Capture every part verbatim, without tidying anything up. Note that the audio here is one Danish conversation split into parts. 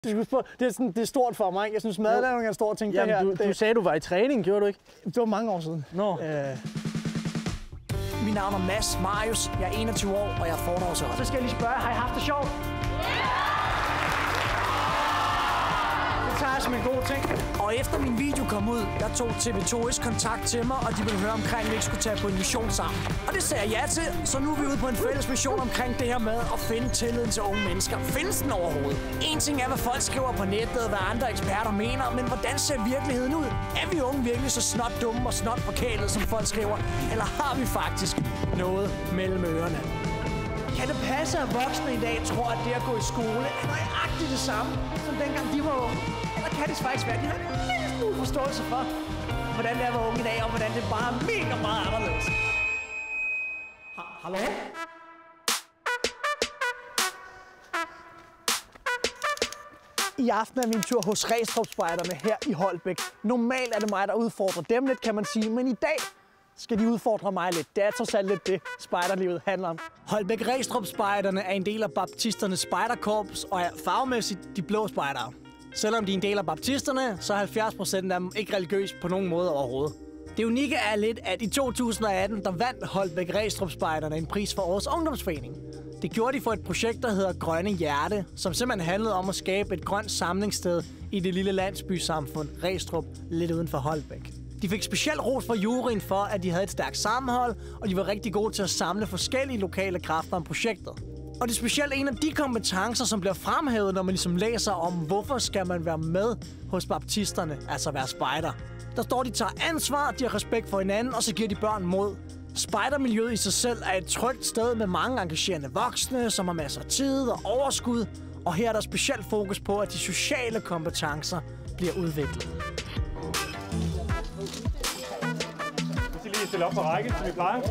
Det er, sådan, det er stort for mig. Jeg synes, madlavning er en stor ting. Jamen, det her, du, det... du sagde, du var i træning, gjorde du ikke? Det var mange år siden. Nå. Øh... Mit navn er Mads Marius. Jeg er enogtyve år, og jeg er foredragsholder. Så skal jeg lige spørge, har I haft det sjovt? Det tager jeg som en god ting. Og efter min video kom ud, der tog T V to S kontakt til mig, og de ville høre omkring, at vi ikke skulle tage på en mission sammen. Og det sagde jeg ja til, så nu er vi ude på en fælles mission omkring det her med at finde tilliden til unge mennesker. Findes den overhovedet? En ting er, hvad folk skriver på nettet, hvad andre eksperter mener, men hvordan ser virkeligheden ud? Er vi unge virkelig så snot dumme og snot forkælet, som folk skriver? Eller har vi faktisk noget mellem ørerne? Kan det passe, at voksne i dag tror, at det at gå i skole er nøjagtigt det samme, som dengang de var unge? Eller kan det faktisk være, at de har en lille smule forståelse for, hvordan det er at være unge i dag, og hvordan det bare er mega meget anderledes? Ha- Hallo? I aften er min tur hos Regstrup-spejderne her i Holbæk. Normalt er det mig, der udfordrer dem lidt, kan man sige, men i dag skal de udfordre mig lidt. Det er trods alt lidt det, spejderlivet handler om. Holbæk Regstrup-spejderne er en del af baptisternes spejderkorps og er farvemæssigt de blå spejdere. Selvom de er en del af baptisterne, så er halvfjerds procent af dem ikke religiøse på nogen måde overhovedet. Det unikke er lidt, at i to tusind og atten, der vandt Holbæk Regstrup-spejderne en pris for Årets Ungdomsforening. Det gjorde de for et projekt, der hedder Grønne Hjerte, som simpelthen handlede om at skabe et grønt samlingssted i det lille landsbysamfund Regstrup, lidt uden for Holbæk. De fik specielt ros fra juryen for, at de havde et stærkt sammenhold, og de var rigtig gode til at samle forskellige lokale kræfter om projektet. Og det er specielt en af de kompetencer, som bliver fremhævet, når man ligesom læser om, hvorfor skal man være med hos baptisterne, altså være spejder. Der står, de tager ansvar, de har respekt for hinanden, og så giver de børn mod. Spejdermiljøet i sig selv er et trygt sted med mange engagerende voksne, som har masser af tid og overskud. Og her er der specielt fokus på, at de sociale kompetencer bliver udviklet. Vi skal lige stille op på række, som vi plejer.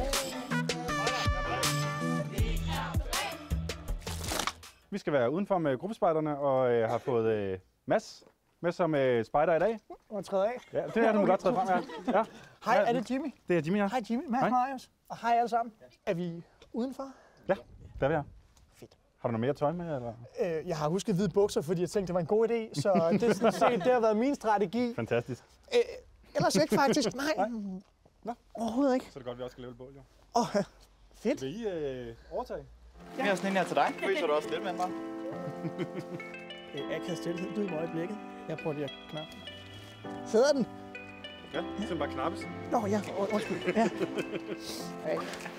Vi skal være udenfor med gruppespejderne og øh, har fået øh, Mads med som øh, spejder i dag. Og træde af. Ja, det er du godt træde frem her. Ja. Hej, er det Jimmy? Det er Jimmy, ja. Hej Jimmy, Mads Marius. Og hej alle sammen. Er vi udenfor? Ja, der er vi her. Fedt. Har du noget mere tøj med, eller? Øh, jeg har husket hvide bukser, fordi jeg tænkte, det var en god idé, så det, er sådan set, det har været min strategi. Fantastisk. Øh, ellers ikke faktisk, nej. Nej. Nå. Overhovedet ikke. Så er det godt, at vi også skal lave et bål, jo. Åh, oh, fedt. Vil I øh, overtage? Ja. Vi har sådan en her til dig. Fryser du også lidt med mig? Jeg kan stille helt ud i øjeblikket. Jeg prøver lige at knappe. Sidder den? Ja, det er bare knappes. Nå ja, undskyld. Ja. Hey.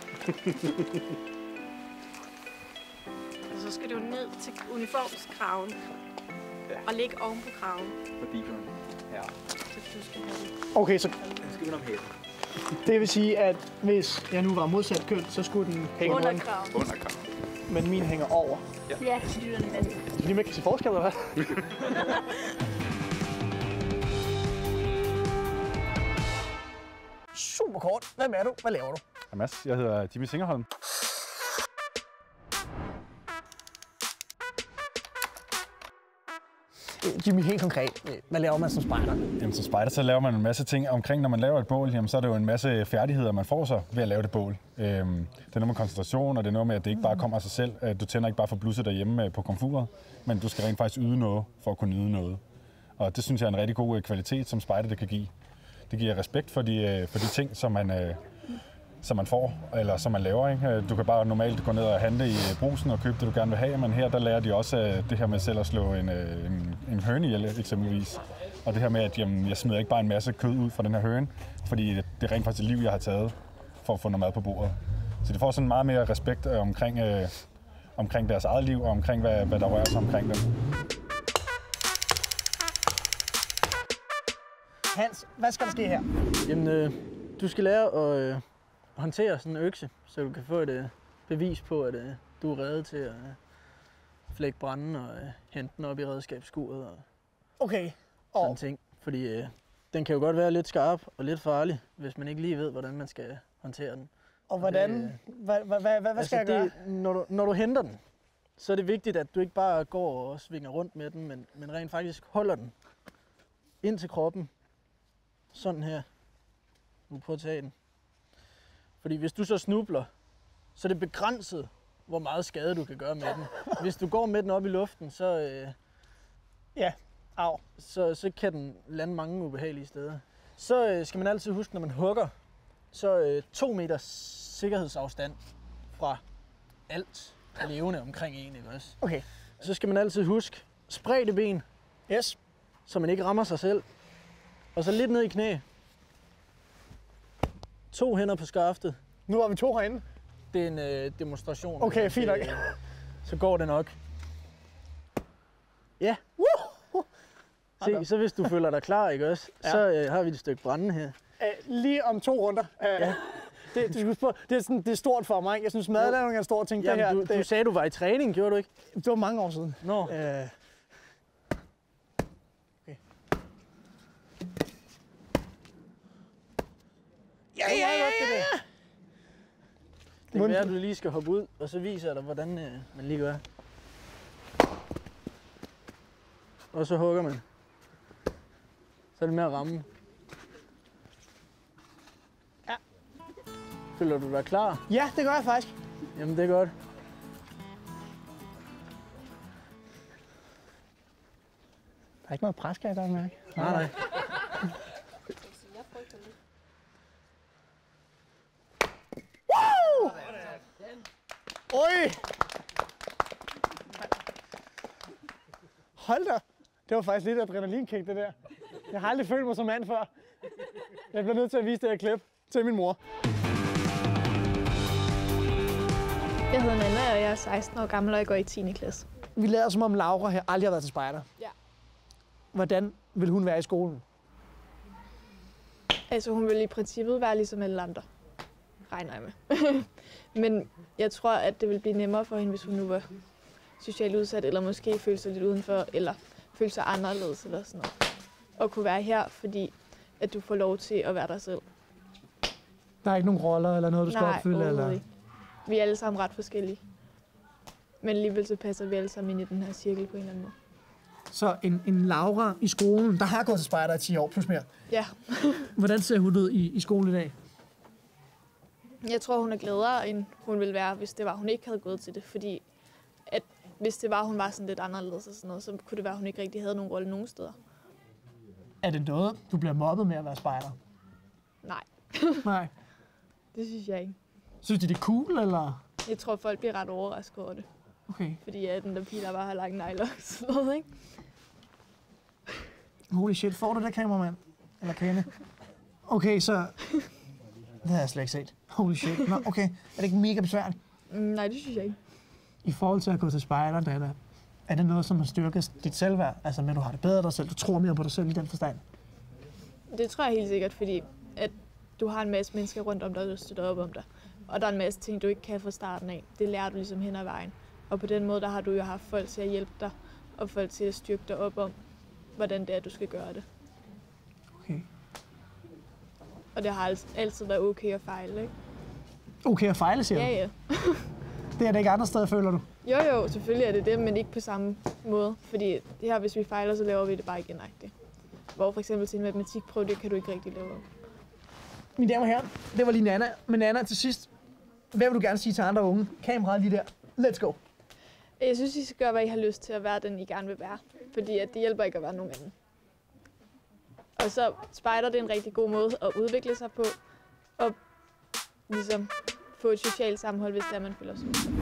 Og så skal du ned til uniformskraven ja. Og ligge oven på kraven. På diberen. Ja. Så du skal have den. Okay, så Den skal vi om hælen. det vil sige, at hvis jeg nu var modsat køn, så skulle den hænge Under rundt. kraven. Under kraven. Men min hænger over. Ja, styrende med. Lige med kan se forskel, eller hvad? Super kort. Hvem er du? Hvad laver du? Ja, Mads, jeg hedder Jimmy Singerholm. Jimmy, helt konkret. Hvad laver man som spejder? Jamen, som spejder, så laver man en masse ting omkring, når man laver et bål, jamen, så er det jo en masse færdigheder, man får sig ved at lave det bål. Øhm, det er noget med koncentration, og det er noget med, at det ikke bare kommer af sig selv. Du tænder ikke bare for blusset derhjemme på komfuret, men du skal rent faktisk yde noget for at kunne nyde noget. Og det synes jeg er en rigtig god kvalitet, som spejder det kan give. Det giver respekt for de, for de ting, som man, som man får, eller som man laver. Ikke? Du kan bare normalt gå ned og handle i brusen og købe det, du gerne vil have, men her der lærer de også det her med selv at slå en, en, en høne ihjel, eksempelvis. Og det her med, at jamen, jeg smider ikke bare en masse kød ud fra den her høne, fordi det er rent faktisk et liv, jeg har taget for at få noget mad på bordet. Så de får sådan meget mere respekt omkring, øh, omkring deres eget liv, og omkring, hvad, hvad der rører sig omkring dem. Hans, hvad skal der ske her? Jamen, øh, du skal lære at øh, håndtere sådan en økse, så du kan få et øh, bevis på, at øh, du er reddet til at øh, flække branden og øh, hente den op i redskabsskuret og Okay. sådan Og ting. Fordi øh, den kan jo godt være lidt skarp og lidt farlig, hvis man ikke lige ved, hvordan man skal håndtere den. Og hvordan? Det, Hvad, hvad, hvad, hvad skal altså jeg det, gøre? når, du, når du henter den, så er det vigtigt, at du ikke bare går og svinger rundt med den, men, men rent faktisk holder den ind til kroppen. Sådan her. Nu prøver at tage den. Fordi hvis du så snubler, så er det begrænset, hvor meget skade du kan gøre med den. Hvis du går med den op i luften, så, øh, Ja, au. så, så kan den lande mange ubehagelige steder. Så øh, skal man altid huske, når man hugger, så øh, to meters sikkerhedsafstand fra alt levende omkring en, ikke også? Okay. Så skal man altid huske, spredte ben, Yes. så man ikke rammer sig selv. Og så lidt ned i knæ. To hænder på skaftet. Nu har vi to herinde. Det er en øh, demonstration. Okay, Det, fint nok. øh, Så går det nok. Ja. Se, så hvis du føler dig klar, ikke også? Ja. Så øh, har vi et stykke brænde her. Uh, lige om to runder. Uh, ja. det, du skal huske på, det, er sådan, det er stort for mig. Jeg synes, madlavning er en stor ting. Det, her, Jamen, du, du det, sagde, du var i træning, gjorde du ikke? det var mange år siden. Nå. Uh, okay. Ja, ja, ja, ja. Det kan være, at du lige skal hoppe ud, og så viser jeg dig, hvordan øh, man lige gør. Og så hugger man. Så er det med at ramme. Ja. Føler du dig klar? Ja, det gør jeg faktisk. Jamen, det er godt. Der er ikke noget pres, kan jeg godt mærke. Nej, nej. Woo! Oj! Hold da. Det var faktisk lidt adrenalinkick, det der. Jeg har aldrig følt mig som mand før. Jeg bliver nødt til at vise det her klip til min mor. Jeg hedder Nana, og jeg er seksten år gammel, og jeg går i tiende klasse. Vi lader som om Laura her aldrig har været til spejder. Ja. Hvordan vil hun være i skolen? Altså, hun vil i princippet være ligesom alle andre, regner jeg med. Men jeg tror, at det vil blive nemmere for hende, hvis hun nu var socialt udsat, eller måske føle sig lidt udenfor, eller føle sig anderledes, eller sådan noget. Og kunne være her, fordi at du får lov til at være dig selv. Der er ikke nogen roller eller noget, du skal Nej, opfylde? Eller? ikke. Vi er alle sammen ret forskellige. Men alligevel så passer vi alle sammen ind i den her cirkel på en eller anden måde. Så en, en Laura i skolen, der har gået til spejder i ti år plus mere. Ja. Hvordan ser hun ud i, i skolen i dag? Jeg tror, hun er gladere, end hun ville være, hvis det var, hun ikke havde gået til det. Fordi at hvis det var, hun var sådan lidt anderledes og sådan noget, så kunne det være, hun ikke rigtig havde nogen rolle nogen steder. Er det noget, du bliver mobbet med at være spejder? Nej, Nej. det synes jeg ikke. Synes de, det er cool, eller? Jeg tror, folk bliver ret overrasket over det. Okay. Fordi at den der pige, der bare har lange negle og sådan noget, ikke? Holy shit, får du det, kameramand? Eller kane? Okay, så... Det har jeg slet ikke set. Holy shit. Nå, okay. Er det ikke mega besværligt? Mm, nej, det synes jeg ikke. I forhold til at gå til spejder, Dana, er det noget, som har styrket dit selvværd? Altså med, at du har det bedre dig selv, du tror mere på dig selv i den forstand? Det tror jeg helt sikkert, fordi at du har en masse mennesker rundt om dig, der støtter op om dig. Og der er en masse ting, du ikke kan fra starten af. Det lærer du ligesom hen ad vejen. Og på den måde, der har du jo haft folk til at hjælpe dig, og folk til at styrke dig op om, hvordan det er, du skal gøre det. Okay. Og det har altid været okay at fejle, ikke? Okay at fejle, siger du? Ja, ja. Det er det ikke andre steder, føler du? Jo, jo, selvfølgelig er det det, men ikke på samme måde. Fordi det her, hvis vi fejler, så laver vi det bare igen rigtigt. Hvor for eksempel til en matematikprøve, det kan du ikke rigtig lave om. Mine damer og herrer, det var lige Nana. Men Nana, til sidst, hvad vil du gerne sige til andre unge? Kameraet lige der. Let's go. Jeg synes, I skal gøre, hvad I har lyst til at være den, I gerne vil være. Fordi at det hjælper ikke at være nogen anden. Og så spejder det en rigtig god måde at udvikle sig på. Og ligesom få et socialt sammenhold, hvis det er, man føler sig udsat.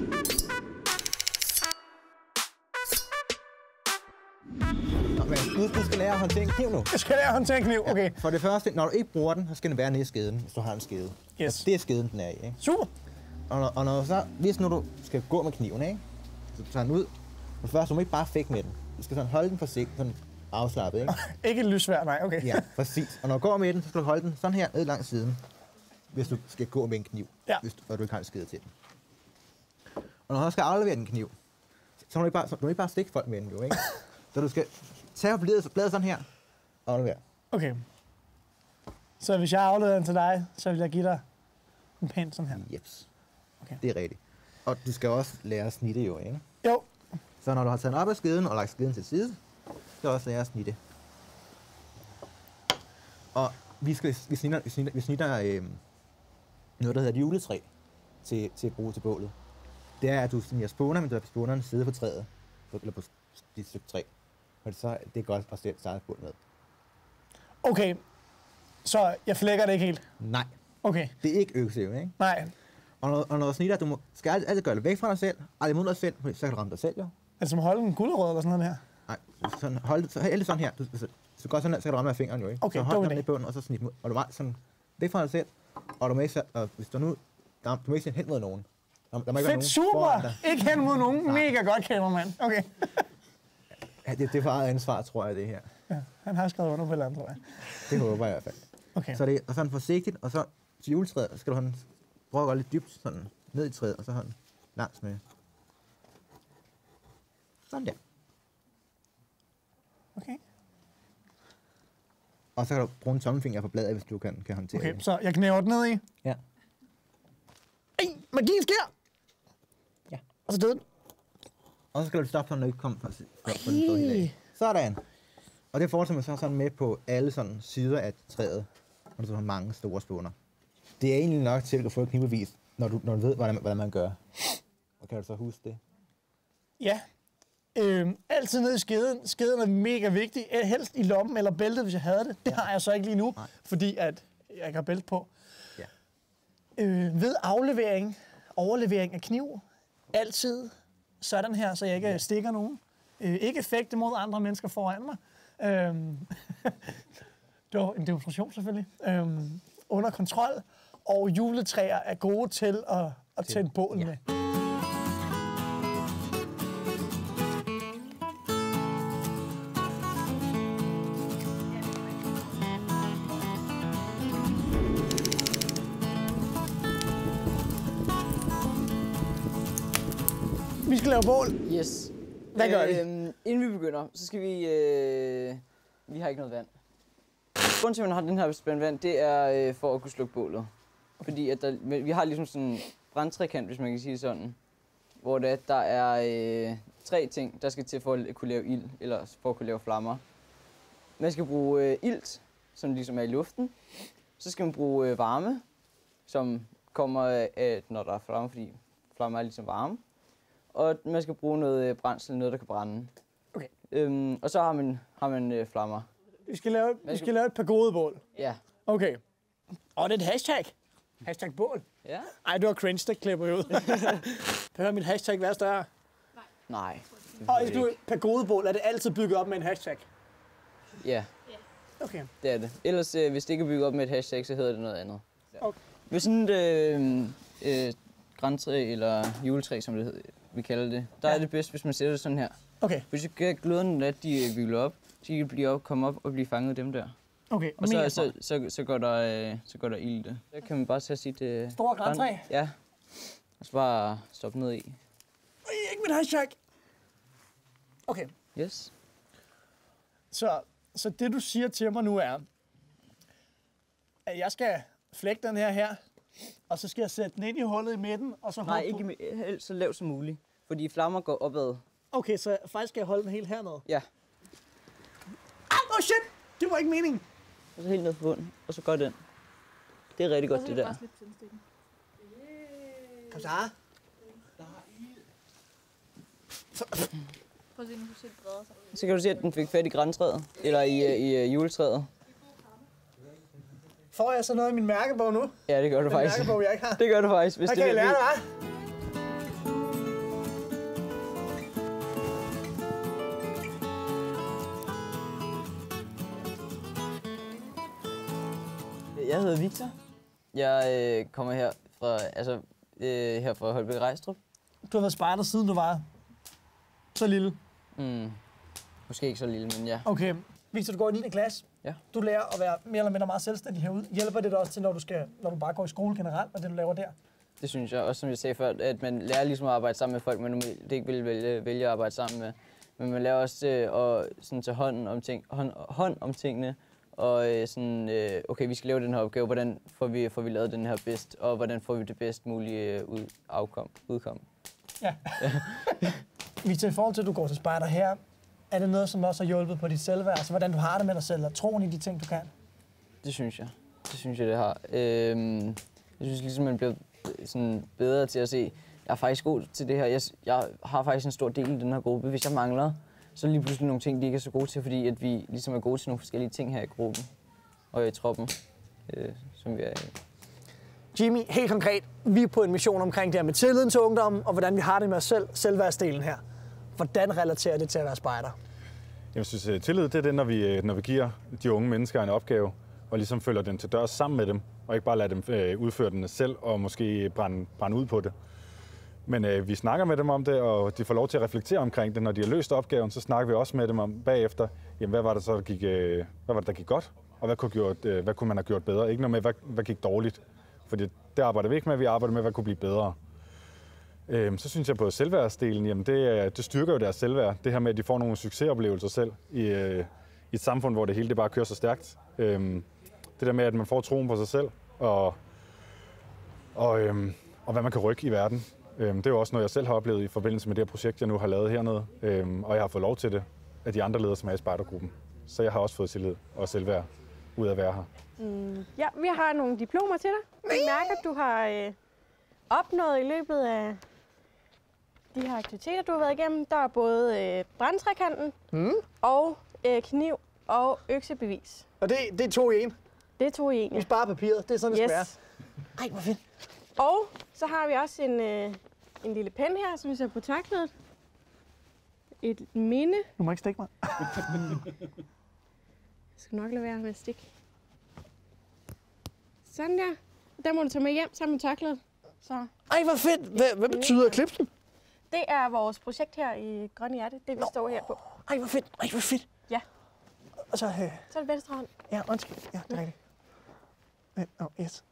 Du, du skal lære at håndtere en kniv nu. Jeg skal lære at håndtere en kniv, okay. For det første, når du ikke bruger den, så skal den være nede i skeden, hvis du har en skede. Yes. Og det er skeden, den er i, ikke? Super. Og når, og når så, hvis nu du skal gå med kniven, ikke? Så tager den ud. Men først, du må ikke bare fække med den. Du skal sådan holde den forsigtigt, sådan afslappet, ikke? Ikke et lysvær, nej, okay. Ja, præcis. Og når du går med den, så skal du holde den sådan her ned langs siden. Hvis du skal gå med en kniv, Ja. hvis du, og du ikke har en skede til den. Og når du skal aflevere den kniv, så må du ikke bare, så, du må ikke bare stikke folk med den, jo, ikke? Så du skal tage bladet, bladet sådan her og aflevere. Okay. Så hvis jeg afleverer den til dig, så vil jeg give dig en pæn sådan her. Jeps. Okay. Det er rigtigt. Og du skal også lære at snitte jo, ikke? Jo. Så når du har taget den op af skeden og lagt skeden til side, så skal du også lære at snitte. Og vi, skal, vi snitter, vi snitter, vi snitter øh, noget, der hedder et juletræ til, til at bruge til bålet. Det er, at du snitter spåner, men du har spånerne sidde på træet, eller på dit stykke træ. Men så det er godt at sætte sejrsbål med. Okay, så jeg flækker det ikke helt. Nej, Okay, det er ikke økosævn, ikke? nej. Og når, og når du snitter, du må, skal altid, altid gøre det væk fra dig selv, aldrig mod dig selv, for så kan du ramme dig selv, jo. Altså som holde en gulerod eller sådan noget her. Nej, sådan, hold det, så helt sådan her. Du, så, så går sådan her, så kan du ramme af fingeren, jo, ikke? Okay, så dum hold idé. den i bunden, og så snit mod, og du er sådan væk fra dig selv, og du må ikke, og hvis du nu, der, du må ikke snit hen mod nogen. Der, der må ikke være Fedt, nogen foran super! dig. Ikke hen mod nogen. Nej. Mega godt, kameramand. Okay. Ja, det, det er for eget ansvar, tror jeg, det her. Ja, han har skrevet under på et eller andet, tror jeg. Det håber jeg i hvert fald. Okay. Så det er sådan forsigtigt, og så til juletræet, så skal du have prøve at gå lidt dybt sådan ned i træet, og så have den langs med. Sådan der. Okay. Og så kan du bruge en tommelfinger på bladet, hvis du kan, kan håndtere Okay, det. så jeg knæver den ned i. Ja. Ej, magien sker! Ja. Og så døde den. Og så skal du stoppe, så den ikke kommer fra, fra, fra den stå helt af. Sådan. Og det fortsætter man så sådan med på alle sådan sider af træet, når du har mange store spåner. Det er egentlig nok til at få et knivbevis, når du, når du ved, hvordan, hvordan man gør. Og kan du så huske det? Ja. Øhm, altid ned i skeden. Skeden er mega vigtig. Helst i lommen eller bæltet, hvis jeg havde det. Det ja. har jeg så ikke lige nu, Nej. fordi at jeg ikke har bælte på. Ja. Øh, ved aflevering, overlevering af kniv, altid sådan her, så jeg ikke ja. stikker nogen. Øh, ikke fægte mod andre mennesker foran mig. Øhm, det var en demonstration selvfølgelig. Øhm, under kontrol. Og juletræer er gode til at, at tænde bål med. Ja. Vi skal lave bål. Yes. Hvad gør vi? Øhm, inden vi begynder, så skal vi... Øh, vi har ikke noget vand. Grunden til, at man har den her spand vand, det er øh, for at kunne slukke bålet. Fordi at der, vi har ligesom sådan en brandtrekant, hvis man kan sige det sådan. Hvor det, der er øh, tre ting, der skal til for at kunne lave ild, eller for at kunne lave flammer. Man skal bruge øh, ilt, som ligesom er i luften. Så skal man bruge øh, varme, som kommer af, når der er flamme, fordi flammer er ligesom varme. Og man skal bruge noget brændsel, noget der kan brænde. Okay. Øhm, og så har man, har man øh, flammer. Vi skal lave, vi skal lave et par gode bål. Ja. Okay. Og det er et hashtag. Hashtag bål. Ja? Ej, det var cringe, det klipper jeg ud. Kan høre mit hashtag være større? Nej. Og hvis du er pagodebål, er det altid bygget op med en hashtag? Ja, Okay. det er det. Ellers, øh, hvis det ikke er bygget op med et hashtag, så hedder det noget andet. Okay. Hvis sådan et øh, øh, grantræ eller juletræ, som det hedder, vi kalder det, der ja. er det bedst, hvis man sætter det sådan her. Okay. Hvis du kan gløderne let, de er bygget op, så de kan blive op, komme op og blive fanget dem der. Okay, Og så, så, så, så, går der, øh, så går der ild i det. Så kan man bare tage sit... Øh, Store grantræ? gran- Ja. Og så bare stoppe ned i. Ej, ikke mit hashtag. Okay. Yes. Så, så det du siger til mig nu er, at jeg skal flække den her her, og så skal jeg sætte den ind i hullet i midten, og så Nej, håbe på- ikke med- helst så lavt som muligt. Fordi flammer går opad. Okay, så faktisk skal jeg holde den helt hernede. Ja. Ah, oh shit! Det var ikke meningen. Og så helt ned på bunden, og så går den. Det er rigtig godt, det der. Kom så. Prøv at se, nu kan du se det breder sig. Så kan du se, at den fik fat i grantræet, eller i, i, i juletræet. Får jeg så noget i min mærkebog nu? Ja, det gør du Den faktisk. mærkebog, jeg ikke har. Det gør du faktisk. Hvis Hvad det kan jeg vil- lære det, hva'? Jeg hedder Victor. Jeg øh, kommer her fra, altså, øh, her fra Holbæk Rejstrup. Du har været spejder siden du var så lille. Mm. Måske ikke så lille, men ja. Okay. Victor, du går i niende klasse. Ja. Du lærer at være mere eller mindre meget selvstændig herude. Hjælper det dig også til, når du, skal, når du bare går i skole generelt, og det du laver der? Det synes jeg. Også som jeg sagde før, at man lærer ligesom at arbejde sammen med folk, man normalt ikke vil vælge, vælge at arbejde sammen med. Men man lærer også øh, at sådan, tage hånd om, ting, hånd, hånd om tingene. Og øh, sådan, øh, okay, vi skal lave den her opgave. Hvordan får vi, får vi lavet den her bedst? Og hvordan får vi det bedst mulige øh, ud, afkom, udkom? Ja. Victor, i forhold til, at du går til spejder her, er det noget, som også har hjulpet på dit selvværd? Altså, hvordan du har det med dig selv, og troen i de ting, du kan? Det synes jeg. Det synes jeg, det har. Øhm, jeg synes ligesom, man bliver sådan bedre til at se, jeg er faktisk god til det her. Jeg, jeg har faktisk en stor del i den her gruppe. Hvis jeg mangler, så er lige pludselig nogle ting, de ikke er så gode til, fordi at vi ligesom er gode til nogle forskellige ting her i gruppen og i troppen, øh, som vi er i. Jimmy, helt konkret, vi er på en mission omkring det her med tilliden til ungdommen, og hvordan vi har det med os selv, selvværdsdelen her. Hvordan relaterer det til at være spejder? Jeg synes, at tillid det er det, når vi, når vi giver de unge mennesker en opgave, og ligesom følger den til dørs sammen med dem, og ikke bare lader dem øh, udføre den selv, og måske brænde, brænde ud på det. Men øh, vi snakker med dem om det, og de får lov til at reflektere omkring det. Når de har løst opgaven, så snakker vi også med dem om bagefter, jamen, hvad var det så, der gik, øh, hvad var det, der gik godt, og hvad kunne, gjort, øh, hvad kunne man have gjort bedre? Ikke noget med, hvad, hvad gik dårligt. Fordi det arbejder vi ikke med, vi arbejder med, hvad kunne blive bedre. Øhm, så synes jeg på selvværdsdelen, jamen det, det styrker jo deres selvværd. Det her med, at de får nogle succesoplevelser selv i, øh, i et samfund, hvor det hele det bare kører så stærkt. Øhm, det der med, at man får troen på sig selv, og, og, øhm, og hvad man kan rykke i verden. Øhm, det er jo også noget, jeg selv har oplevet i forbindelse med det her projekt, jeg nu har lavet hernede. Øhm, og jeg har fået lov til det af de andre ledere, som er i spejdergruppen. Så jeg har også fået tillid og selvværd ud af at være her. Mm, ja, vi har nogle diplomer til dig. Vi mærker, at du har øh, opnået i løbet af de her aktiviteter, du har været igennem. Der er både øh, brandtrekanten mm. og øh, kniv og øksebevis. Og det, det er to i en? Det er to i en, ja. Vi sparer papiret, det er sådan, det yes. skal være. Ej, hvor fedt. Og så har vi også en, øh, en lille pen her, som vi ser på tørklædet. Et minde. Du må ikke stikke mig. Jeg skal nok lade være med at stikke. Sådan der. Den må du tage med hjem sammen med tørklædet. Så. Ej, hvor fedt. Hvad, hvad betyder klipsen? Det er vores projekt her i Grønne Hjerte. Det vi Nå. står her på. Ej, hvor fedt. Ej, hvor fedt. Ja. Og så... Øh... Så er det venstre hånd. Ja, undskyld. Ja, det er rigtigt. Men, oh, yes.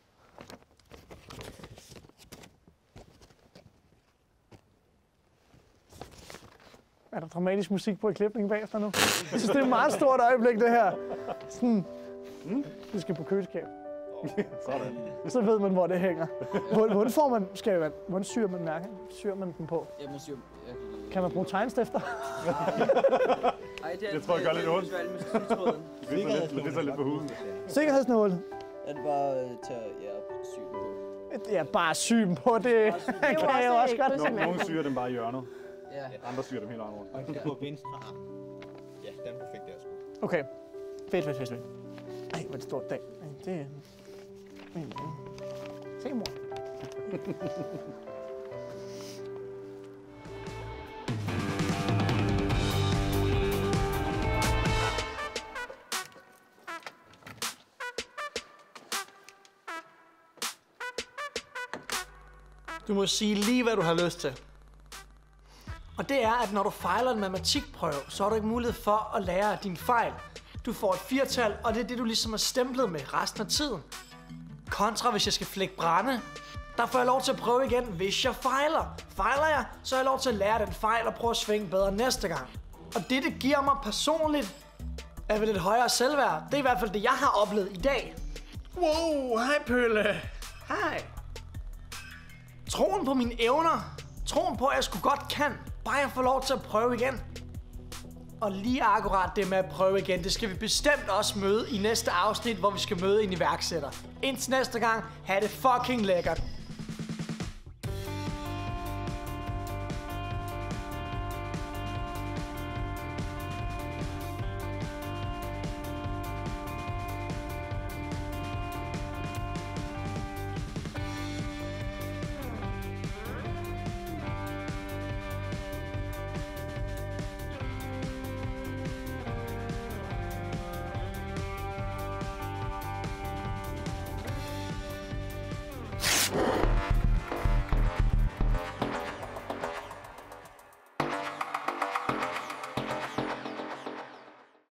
Er der dramatisk musik på i klipningen bagefter nu? Jeg synes, det er et meget stort øjeblik, det her. Sådan, mm, det skal på køleskab. Sådan. Så ved man, hvor det hænger. Hvordan får man, skal man, hvordan syr man mærken? Syr man den på? Jeg må syr, jeg... Kan man bruge tegnstifter? Ej, det er jeg tror, jeg gør lidt ondt. Det ridser lidt på huden. Sikkerhedsnålet? Er det bare til ja, sy på? Ja, bare sy dem på, det, det kan jeg også godt. Nogle, nogle syr dem bare i hjørnet. Ja. Andre syr dem helt rundt. Og på venstre arm. Ja, den er perfekt der sgu. Okay. Fedt, fedt, fedt, fedt. Ej, hvor er det stort dag. Ej, det er... Se, mor. Du må sige lige, hvad du har lyst til. Og det er, at når du fejler en matematikprøve, så har du ikke mulighed for at lære af dine fejl. Du får et firtal, og det er det, du ligesom er stemplet med resten af tiden. Kontra, hvis jeg skal flække brænde, der får jeg lov til at prøve igen, hvis jeg fejler. Fejler jeg, så har jeg lov til at lære den fejl og prøve at svinge bedre næste gang. Og det, det giver mig personligt, er vel et højere selvværd. Det er i hvert fald det, jeg har oplevet i dag. Wow, hej Pølle. Hej. Troen på mine evner, troen på, at jeg sgu godt kan, bare jeg får lov til at prøve igen. Og lige akkurat det med at prøve igen, det skal vi bestemt også møde i næste afsnit, hvor vi skal møde en iværksætter. Indtil næste gang, ha' det fucking lækkert.